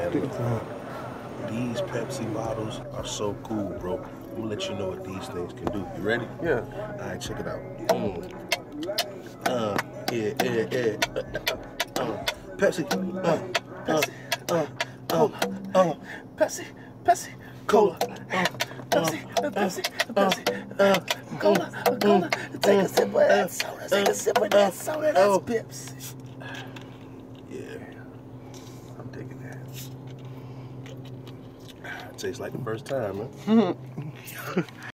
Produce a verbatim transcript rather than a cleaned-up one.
man, look, these Pepsi bottles are so cool, bro. I'm gonna let you know what these things can do. You ready? Yeah. All right, check it out. Mm. Uh, yeah, yeah, yeah. Uh, uh, Pepsi. Uh, Pepsi. Uh, Cola. uh, uh, Pepsi. Pepsi. Cola. Pepsi. Pepsi. Pepsi. uh, Cola. Cola. Take a sip of that soda. Take a sip of that soda. That's Pepsi. Yeah. I'm digging that. Tastes like the first time, man.